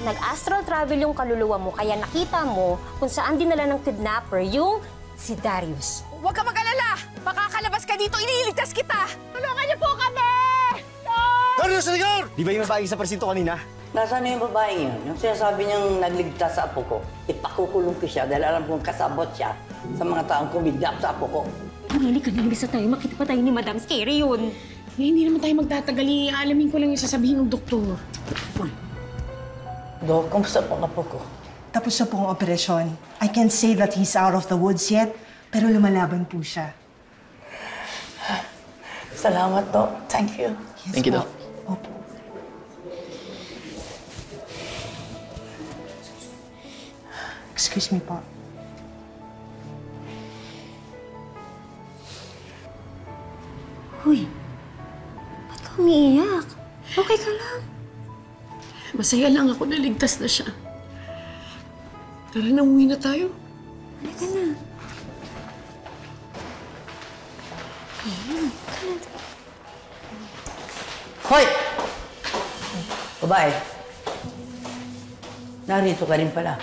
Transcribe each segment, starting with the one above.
Nag-astral travel yung kaluluwa mo, kaya nakita mo kung saan dinala ng kidnapper yung si Darius. Huwag ka mag-alala! Makakalabas ka dito, iniligtas kita! Tulungan niyo po kami! Darius, Senator! Di ba yung babae sa presinto kanina? Nasaan na yung babaeng yun? Yung sinasabi niyang nagligtas sa apo ko. Ipakukulong ko siya dahil alam kong kasabot siya sa mga taong kumidnap sa apo ko. Hindi ka nang tayo. Makita pa tayo ni Madam. Scary yun. Hindi naman tayo magtatagali. Alamin ko lang yung sasabihin ng doktor. Dok, kumusta po ang apo ko? Tapos na po ang operasyon. I can't say that he's out of the woods yet, pero lumalaban po siya. Salamat, Dok. Thank you. Yes, Thank you, Doc. Opo. Excuse me po. Uy, ba't ka umiiyak? Okay ka lang. Masaya lang ako na ligtas na siya. Tara na, umuwi na tayo. Halika na. Hoy! Babae. Narito ka rin pala.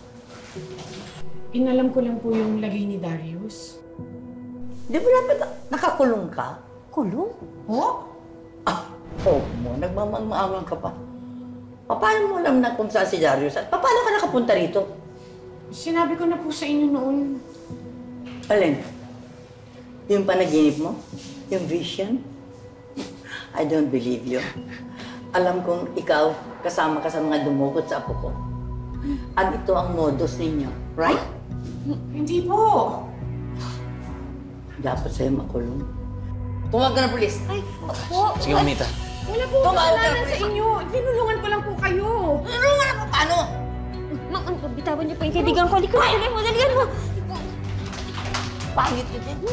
Inalam ko lang po yung lagay ni Darius. Di ba dapat nakakulong ka? Kulong? Oh? Oh mo, nagmamang-maangan ka pa. Paano mo alam na kung saan si Darius? At paano ka nakapunta rito? Sinabi ko na po sa inyo noon. Alin? Yung panaginip mo? Yung vision? I don't believe you. Alam kong ikaw, kasama ka sa mga dumukot sa apo ko. At ito ang modus ninyo, right? Hindi po. Dapat sa'yo makulong. Tumawag ka ng pulis. Ay, po. Sige, Mamita. Wala po kasalanan sa inyo. Tinulungan ko lang po kayo. Tulungan ako, paano? Bitawan niyo po yung kaibigan ko. Halika mo, dali mo, dalihan mo. Pangit ka din.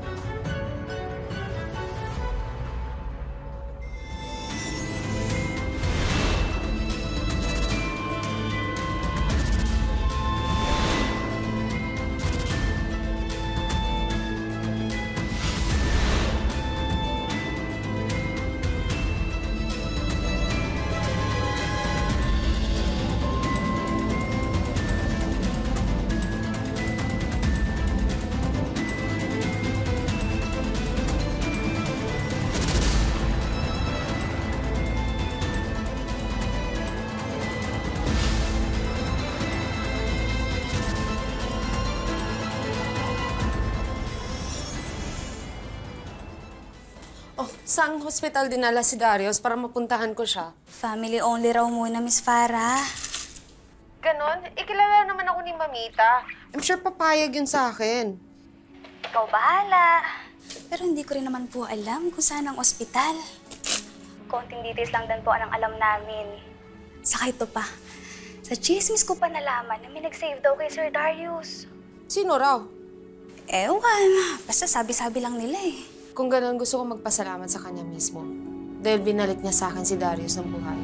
Oh, saang hospital dinala si Darius para mapuntahan ko siya? Family only raw muna, Miss Farah. Ganon? Ikilala naman ako ni Mamita. I'm sure papayag yun sa akin. Ikaw bahala. Pero hindi ko rin naman po alam kung saan ang ospital. Konting details lang din po ang alam namin. Saka ito pa. Sa chismis ko pa nalaman na may nag-save daw kay Sir Darius. Sino raw? Ewan. Basta sabi-sabi lang nila eh. Kung ganon, gusto ko magpasalamat sa kanya mismo. Dahil binalik niya sa akin si Darius ng buhay.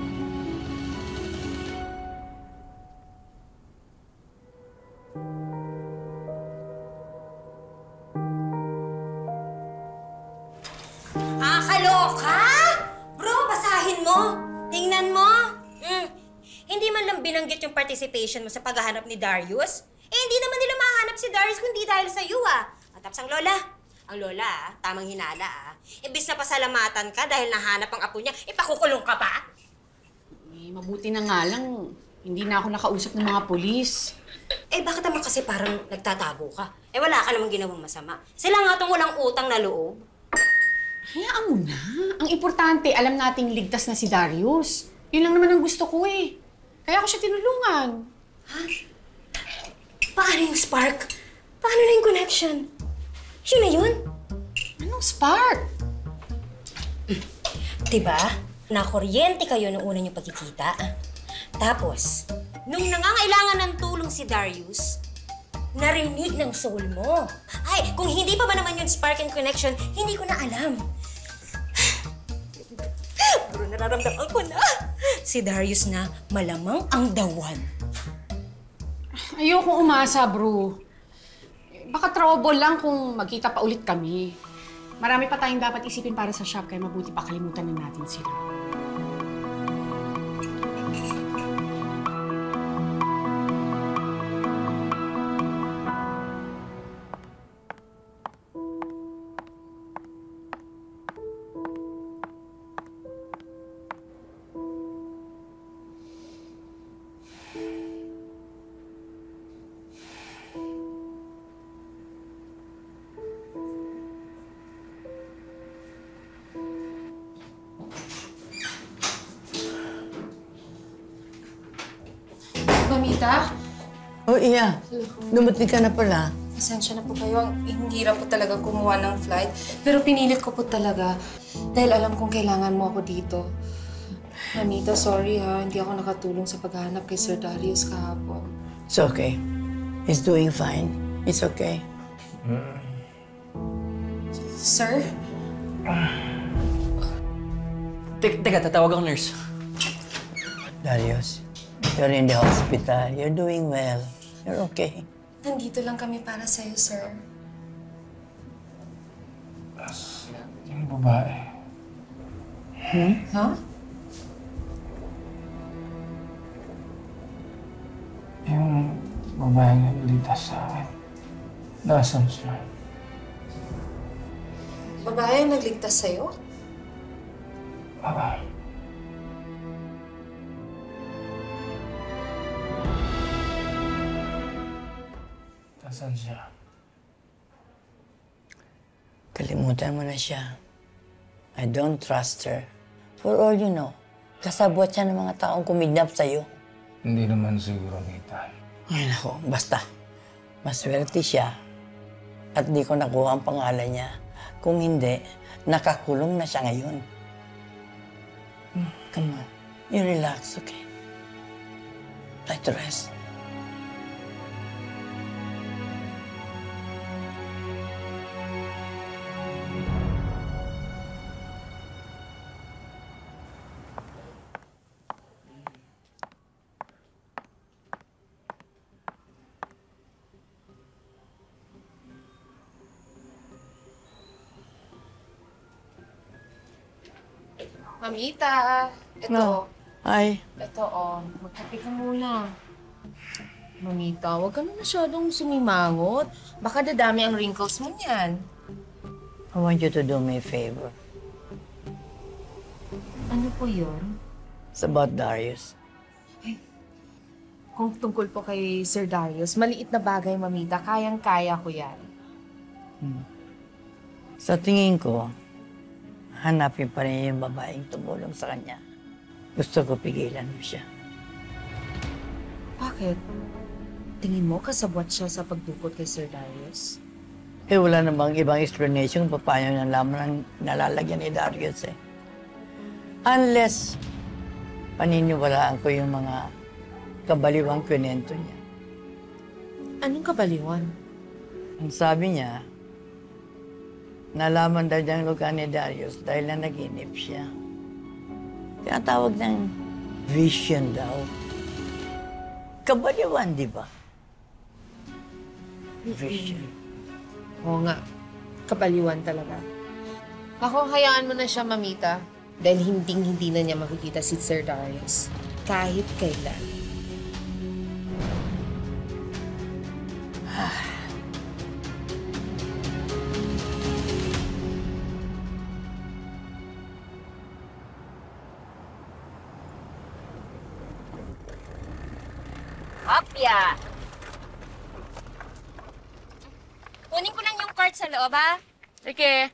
Kaloka? Bro, basahin mo. Tingnan mo. Hindi man lang binanggit yung participation mo sa paghahanap ni Darius. Hindi naman nila mahanap si Darius kundi dahil sa iyo, Tapos ang lola, tamang hinala, Imbis na pasalamatan ka dahil nahanap ang apo niya, ipakukulong ka pa? Mabuti na nga lang, hindi na ako nakausap ng mga pulis. Bakit naman kasi parang nagtatago ka? Wala ka namang ginawang masama. Sila nga itong walang utang na loob. Hayaan mo na. Ang importante, alam nating ligtas na si Darius. Yun lang naman ang gusto ko eh. Kaya ako siya tinulungan. Ha? Paano yung spark? Paano na yung connection? Yun na yun? Anong spark? Diba? Nakuryente kayo nung una niyong pagkikita. Tapos, nung nangangailangan ng tulong si Darius, narinig ng soul mo. Ay, kung hindi pa ba naman yung spark and connection, hindi ko na alam. Pero nararamdaman ko na. Si Darius na malamang ang dawan. Ayokong umasa, bro. Baka trouble lang kung magkita pa ulit kami. Marami pa tayong dapat isipin para sa shop, kaya mabuti pa kalimutan na natin sila. Mamita? Oh, Iya. Dumating ka na pala. Pasensya na po kayo. Ang hirap po talaga kumuha ng flight. Pero pinilit ko po talaga. Dahil alam kong kailangan mo ako dito. Mamita, sorry ha. Hindi ako nakatulong sa paghahanap kay Sir Darius kahapon. It's okay. He's doing fine. It's okay. Sir? Teka, tatawag ako nurse. Darius, you're in the hospital. You're doing well. You're okay. Nandito lang kami para sa'yo, sir. Yung babae. Ha? Yung babae na ligtas sa akin. Nasaan siya? Babae ang nagligtas sa'yo? Nasaan siya? Kalimutan mo na siya. I don't trust her. For all you know, kasabwat siya ng mga taong kumidnap sa'yo. Hindi naman siguro, Mita. Ay, nako, basta. Maswerte siya. At di ko nakuha ang pangalan niya. Kung hindi, nakakulong na siya ngayon. Come on. You relax, okay? Try to rest. Mamita, ito. No. Ay, Ito, magkape ka muna. Mamita, huwag ka na masyadong sumimangot. Baka dadami ang wrinkles mo niyan. I want you to do me a favor. Ano po yun? It's about Darius. Kung tungkol po kay Sir Darius, maliit na bagay, Mamita. Kayang-kaya ko yan. Sa tingin ko, hanapin pa rin yung babaeng tumulong sa kanya. Gusto ko pigilan mo siya. Bakit? Tingin mo kasabwat siya sa pagdukot kay Sir Darius? Eh, wala namang ibang explanation kung paano nalaman ang nalalagyan ni Darius eh. Unless, paniniwalaan ko yung mga kabaliwang kwento niya. Anong kabaliwan? Ang sabi niya, nalaman daw niya ang lugar ni Darius dahil na naginip siya. Tinatawag ng vision daw. Kabaliwan, di ba? Vision. Oo nga. Kabaliwan talaga. Ako, hayaan mo na siya, Mamita. Dahil hinding-hindi na niya makikita si Sir Darius. Kahit kailan. Hopya! Kunin ko lang yung card sa loob, ha? Sige.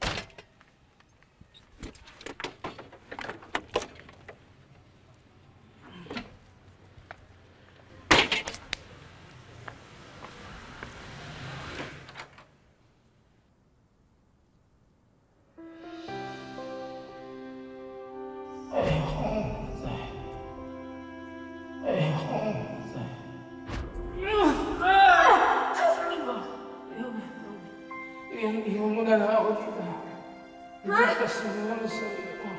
Iwan mo na lang ako dito. Ligtas mo na lang sa sarili ko.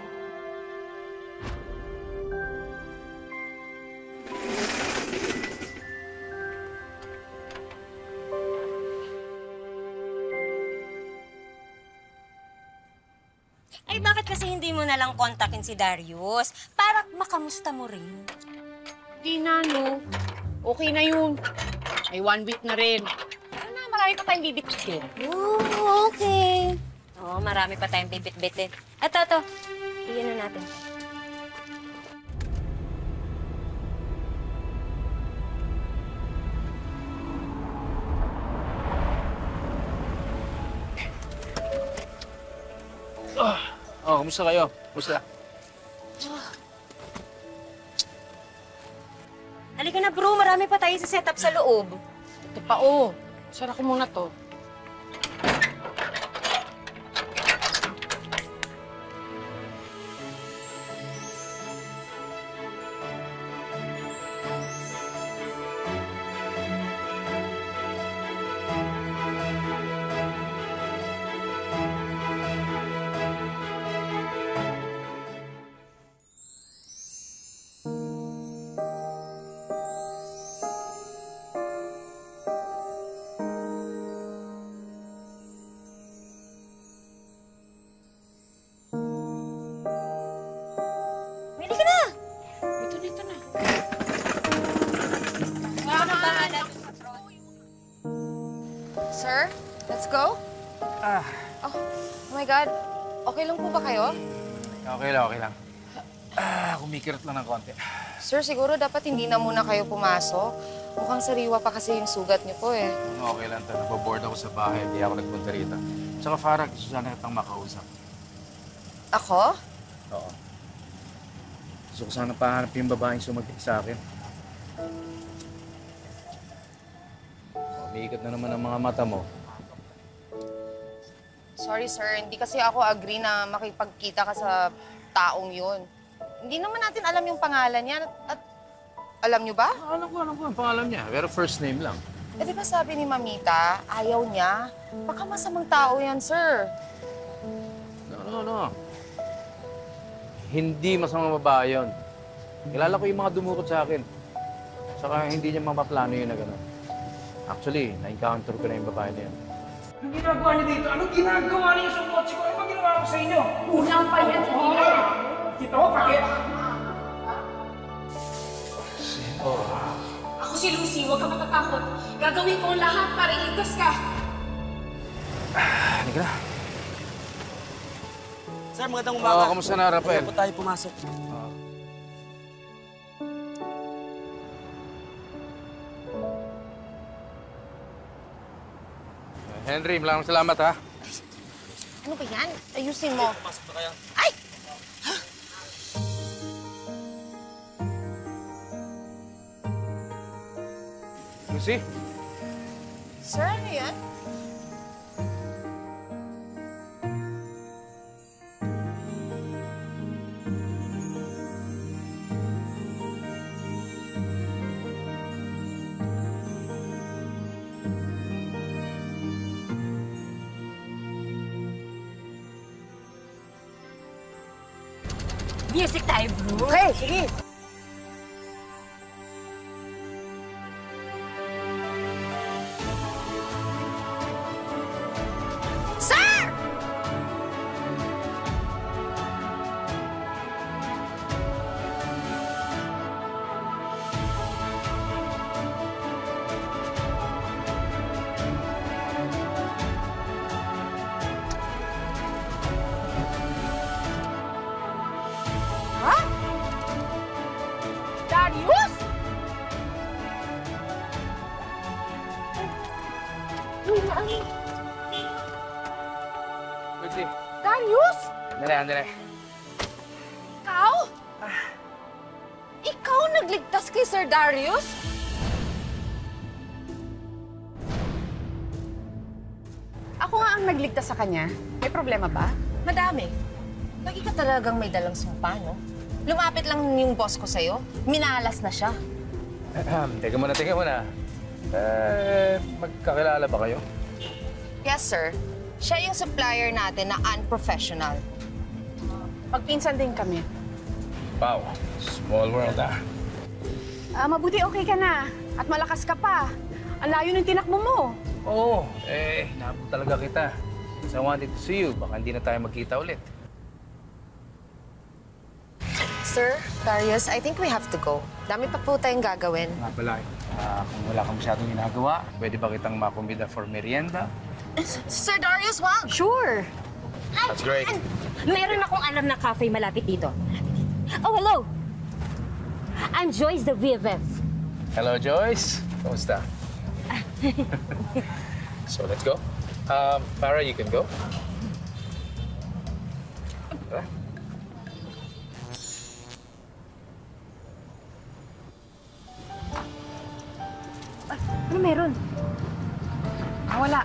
Ay, bakit kasi hindi mo na lang kontakin si Darius? Para makamusta mo rin. Di na, no? Okay na yun. May 1 week na rin. Ano na, marami pa tayong bibit-bitin. Oh, okay. Oo, marami pa tayong bibit-bitin. Ito. Iyan na natin. Oh, kumusta kayo? Kumusta? Halika na bro, marami pa tayo sa setup sa loob. Ito pa, oh. Sara ko muna to. Halika na! Ito na. Sir, let's go? Oh my God. Okay lang po ba kayo? Okay lang. Kumikirot lang ng konti. Sir, siguro dapat hindi na muna kayo pumasok. Mukhang sariwa pa kasi yung sugat niyo po eh. Okay lang to. Nababoard ako sa bahay. Hindi ako nagpunta rito. Tsaka Farah, gusto sana kitang makausap. Ako? Oo. Gusto ko sana pahanap yung babaeng sumagot sa akin. Umiikot na naman ang mga mata mo. Sorry sir, hindi kasi ako agree na makipagkita ka sa taong yun. Hindi naman natin alam yung pangalan niya at alam niyo ba? Alam ko ang pangalan niya. Pero first name lang. Eh di ba sabi ni Mamita, ayaw niya? Baka masamang tao yan, sir. No. Hindi masamang babae yun. Kilala ko yung mga dumukot sa akin. Saka hindi niya mamaplano yun na gano'n. Actually, na-encounter ko na yung babae na yun. Anong ginagawa niyo dito? Anong ginagawa niyo sa kotse ko? Ano ba ginawa ko sa inyo? Unang pa yan. Dito, pakit. Ako si Lucy, huwag ka matatakot. Gagawin ko ang lahat para iligtas ka. Halika na. Sir, magandang umaga. Kamusta na, Rafael? Pwede po tayo pumasok. Henry, maraming salamat, ha? Ano ba yan? Ayusin mo. Pasok na kayo. Ay! Lucy? Sir, ano yan? Music tayo, bro. Okay, sige. Sir! Darius! Lucy? Darius! Andale. Ikaw? Ikaw nagligtas kay Sir Darius? Ako nga ang nagligtas sa kanya. May problema ba? Madami. Lagi ka talagang may dalang sumpa, no? Lumapit lang yung boss ko sa'yo. Minalas na siya. Teka muna. Magkakilala ba kayo? Yes, sir. Siya yung supplier natin na unprofessional. Magpinsan din kami. Wow, small world, ah. Mabuti okay ka na. At malakas ka pa. Ang layo ng tinakbo mo. Oo, naabot talaga kita. So I wanted to see you. Baka hindi na tayo magkita ulit. Sir, Darius, I think we have to go. Dami pa po tayong gagawin. Nga pala, kung wala kang masyadong ginagawa, pwede ba kitang makumbida for merienda? Sir Darius, wag! Sure. That's great. Meron akong alam na cafe malapit dito. Oh, hello! I'm Joyce the VFF. Hello, Joyce. Kamusta? So, let's go. Farah, you can go. Tara. Ano meron? Wala.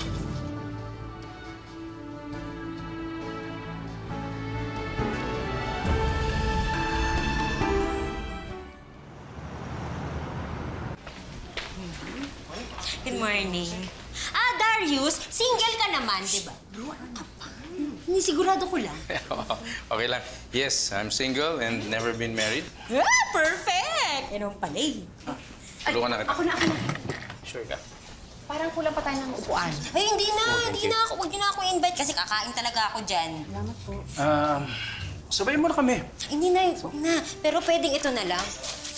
Good morning. Darius, single ka naman, di ba? Bro, ano ka pa? Sigurado ko lang. Okay lang. Yes, I'm single and never been married. Perfect! Ano pala eh. Tulungan na kita. Ako na. Sure ka? Parang kulang pa tayo ng upuan. Ay, hindi na. thank Hindi you. na ako. Huwag niyo na ako invite kasi kakain talaga ako dyan. Salamat po. Sabayin mo na kami. Hindi na, huwag na. Pero pwedeng ito na lang.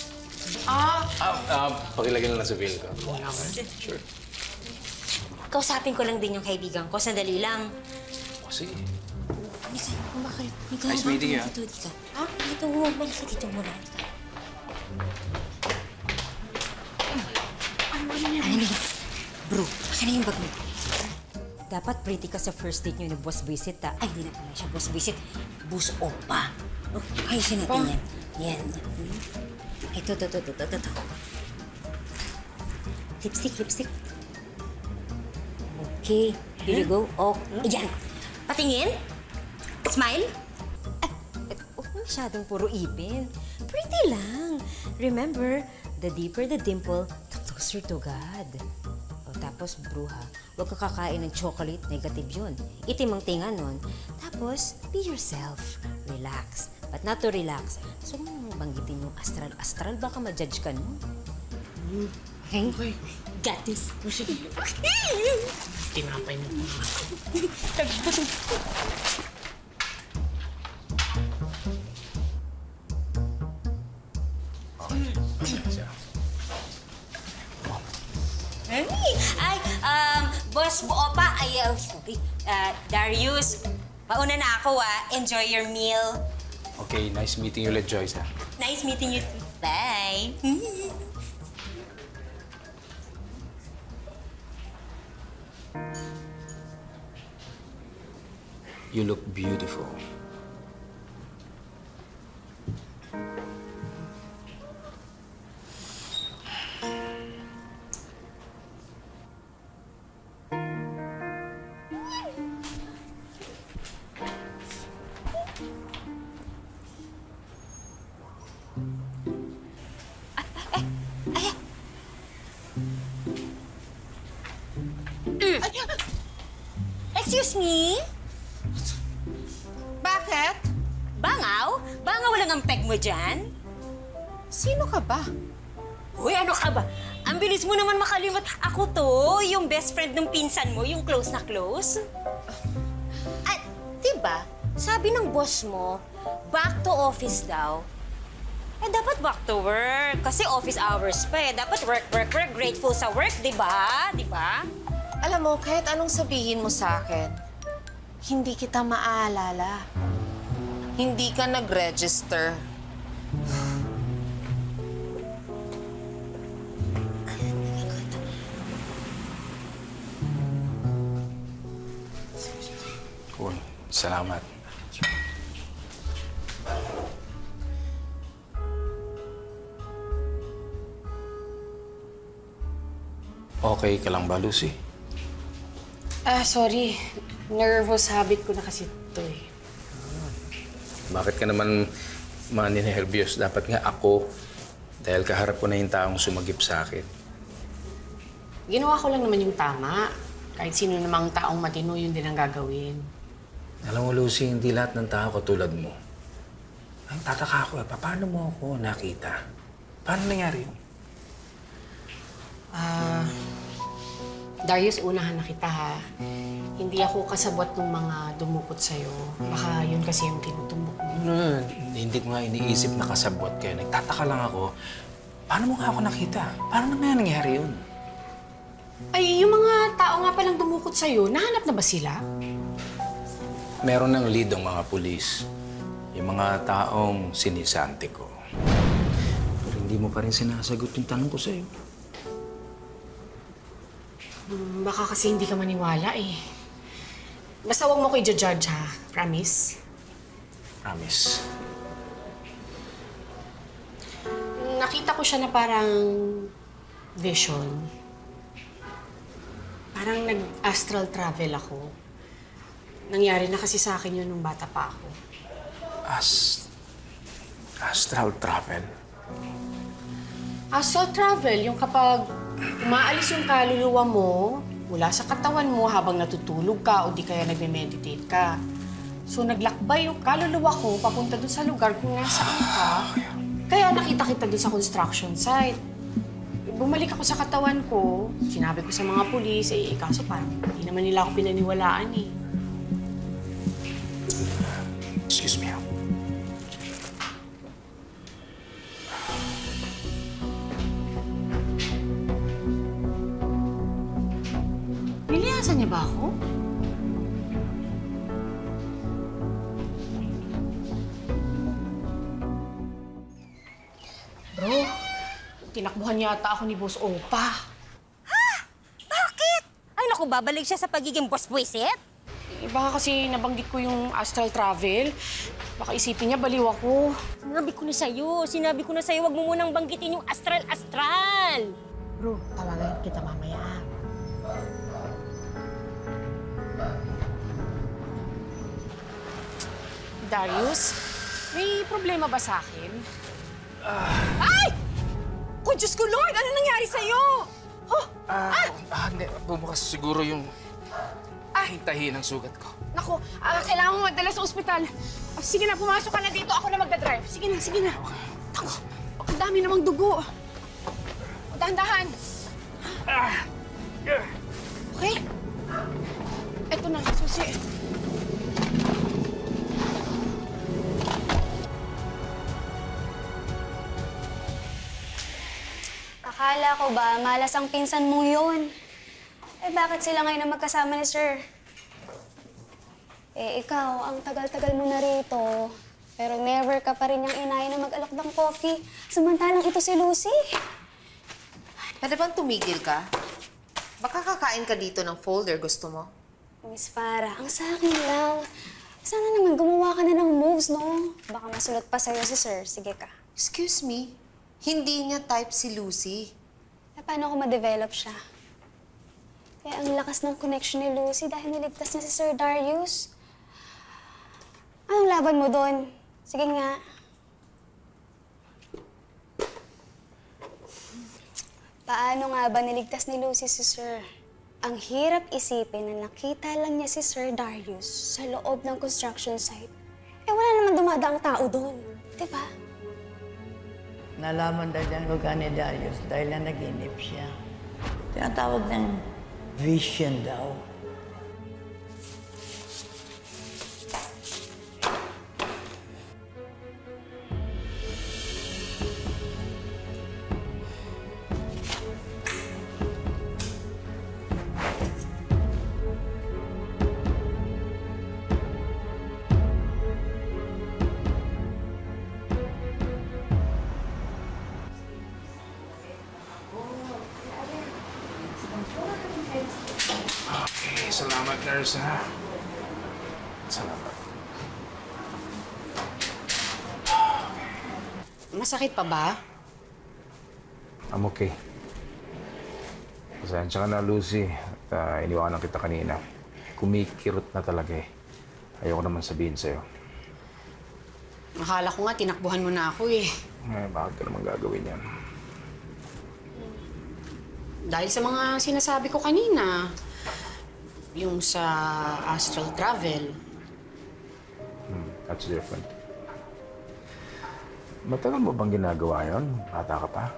Pakilagay na lang sa bill ko. Sure. Kausapin ko lang din yung kaibigan ko. Sandali lang. O, sige. Misan, bakit? Nice meeting you, ah. Dito ka. Ha? Dito mo. Balik ka dito muna. Ano na? Bro, akin na yung bag mo. Dapat pretty ka sa first date nyo na boss visit, ha? Ay, hindi na pala siya boss visit. Boss opa. Oh, ayusin natin yan. Yan. Ito. Lipstick. Okay, here you go. Oh, yan. Patingin. Smile. Huwag masyadong puro ipin. Pretty lang. Remember, the deeper the dimple, the closer to God. O, tapos, bro ha, huwag ka kakain ng chocolate, negative yun. Itim ang tinga nun. Tapos, be yourself. Relax. But not to relax. So, kung banggitin yung astral, baka ma-judge ka nun. Okay? Got this. Tinapay mo. Boss Opa, Darius, mauna na ako Enjoy your meal. Okay, nice meeting you ulit, Joyce, ha? Nice meeting you too. Bye. You look beautiful. Excuse me? Bakit? Bangaw? Bangaw lang ang peg mo dyan? Sino ka ba? Uy, ano ka ba? Ang bilis mo naman makalimot. Ako to, yung best friend ng pinsan mo, yung close na close. At, diba, sabi ng boss mo, back to office daw. Dapat back to work. Kasi office hours pa Dapat work. Grateful sa work, diba? Diba? Alam mo, kahit anong sabihin mo sa akin, hindi kita maaalala. Hindi ka nag-register. Cool. Salamat. Okay ka lang ba, Lucy? Sorry. Nervous habit ko na kasi ito eh. Bakit ka naman maninervyos? Dapat nga ako, dahil kaharap ko na yung taong sumagip sa akin. Ginawa ko lang naman yung tama. Kahit sino namang taong matino, yun din ang gagawin. Alam mo, Lucy, hindi lahat ng tao katulad mo. Ay, tataka ako paano mo ako nakita? Paano nangyari yun? Darius, unahan na kita ha. Hindi ako kasabot ng mga dumukot sa'yo. Baka yun kasi yung tinutumbok mo. No, hindi ko nga iniisip na kasabot kayo. Nagtataka lang ako, paano mo nga ako nakita? Paano na nga nangyari yun? Ay, yung mga tao nga palang dumukot sa'yo, nahanap na ba sila? Meron ng lead ang mga pulis. Yung mga taong sinisante ko. Pero hindi mo pa rin sinasagot yung tanong ko sa'yo. Baka kasi hindi ka maniwala eh. Basta huwag mo ko i-judge ha. Promise? Promise. Nakita ko siya na parang vision. Parang nag-astral travel ako. Nangyari na kasi sa akin yun nung bata pa ako. Astral travel? Astral travel, yung kapag umaalis yung kaluluwa mo mula sa katawan mo habang natutulog ka o di kaya nagme-meditate ka. So naglakbay yung kaluluwa ko papunta dun sa lugar kung nasaan ka. Kaya nakita kita dun sa construction site. Bumalik ako sa katawan ko, sinabi ko sa mga pulis, kaso parang hindi naman nila ako pinaniwalaan eh. Excuse me. Niliyasan niya ba ako? Bro, tinakbuhan yata ako ni Boss Opa. Ha? Bakit? Ay naku, babalik siya sa pagiging boss buwisit? Baka kasi nabanggit ko yung astral travel. Baka isipin niya baliw ako. Sinabi ko na sa'yo, wag mo munang banggitin yung astral. Bro, tawagan kita mamaya. Darius, may problema ba sa akin? Ay! Oh, Diyos ko, Lord! Ano nangyari sa'yo? Oh! Hindi. Bumukas siguro yung hintahin ng sugat ko. Naku, kailangan mo magdala sa ospital. Sige na, pumasok ka na dito. Ako na magdadrive. Sige na. Naku, ang dami namang dugo. Dahan-dahan. Okay? Eto na, susi. Akala ko ba, malas ang pinsan mo yun? Bakit sila ngayon na magkasama ni Sir? Ikaw, ang tagal-tagal mo na rito. Pero never ka pa rin yung inaya na mag-alok ng coffee. Samantalang ito si Lucy. Pwede bang tumigil ka? Baka kakain ka dito ng folder, gusto mo? Miss Farah, ang sa akin lang. Sana naman gumawa ka na ng moves, no? Baka masulot pa sa'yo si Sir. Sige ka. Excuse me? Hindi niya type si Lucy. Paano ko ma-develop siya? Kaya ang lakas ng connection ni Lucy dahil niligtas niya si Sir Darius. Anong laban mo doon? Sige nga. Paano nga ba niligtas ni Lucy si Sir? Ang hirap isipin na nakita lang niya si Sir Darius sa loob ng construction site. Wala naman dumadaang tao doon. Diba? Nalaman daw dyan lugar ni Darius dahil na naginip siya. Tinatawag ng vision daw. Okay, salamat, nurse, ha? Salamat. Masakit pa ba? I'm okay. Pasensya ka na, Lucy. At iniwanan kita kanina. Kumikirot na talaga eh. Ayoko naman sabihin sa'yo. Akala ko nga, tinakbuhan mo na ako eh. Bakit ka naman gagawin yan? Dahil sa mga sinasabi ko kanina. Yung sa astral travel. That's different. Matagal mo bang ginagawa yun? Bata ka pa?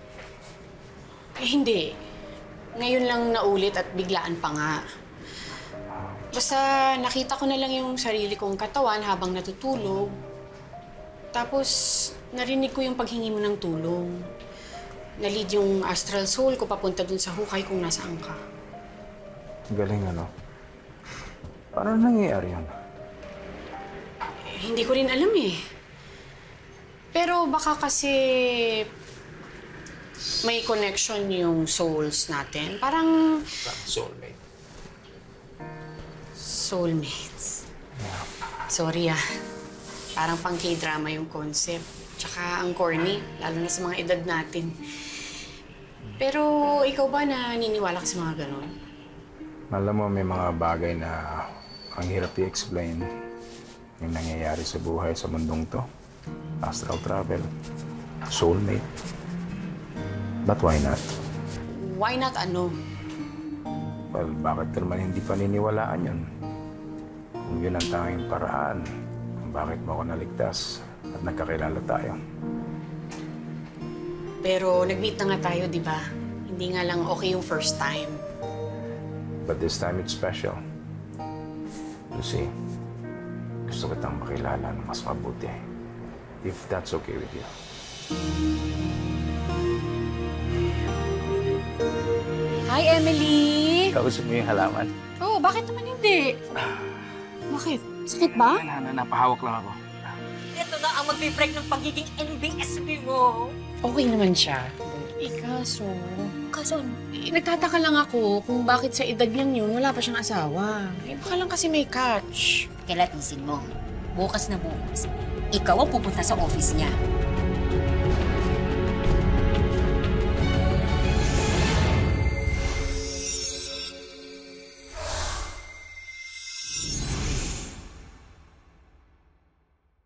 Hindi. Ngayon lang naulit at biglaan pa nga. Basta nakita ko na lang yung sarili kong katawan habang natutulog. Tapos narinig ko yung paghingi mo ng tulong. Nalid yung astral soul ko papunta dun sa hukay kung nasaan ka. Galing ano? Paano nangyayari yun? Hindi ko rin alam eh. Pero baka kasi may connection yung souls natin. Parang Soulmate. soulmates. Sorry ah. Parang pang K-drama yung concept. Tsaka ang corny, lalo na sa mga edad natin. Pero ikaw ba naniniwala ka sa mga ganon? Alam mo, may mga bagay na ang hirap i-explain yung nangyayari sa buhay sa mundong to. Astral travel, soulmate. But why not? Why not ano? Well, bakit ka naman hindi paniniwalaan yun? Kung yun ang tanging paraan, kung bakit mo ako naligtas at nagkakilala tayo. Pero nag-meet na nga tayo, di ba? Hindi nga lang okay yung first time. But this time it's special. Lucy, gusto kitang makilala ng mas mabuti. If that's okay with you. Hi, Emily! Kausap mo yung halaman? Oh, bakit naman hindi? Bakit? Sakit ba? Napahawak lang ako. Ito na ang magbe-break ng pagiging NBSB mo. Okay naman siya. Kaso ano? Nagtataka lang ako kung bakit sa edad niyang yun, wala pa siyang asawa. Baka lang kasi may catch. Kilatisin mo. Bukas na bukas. Ikaw ang pupunta sa office niya.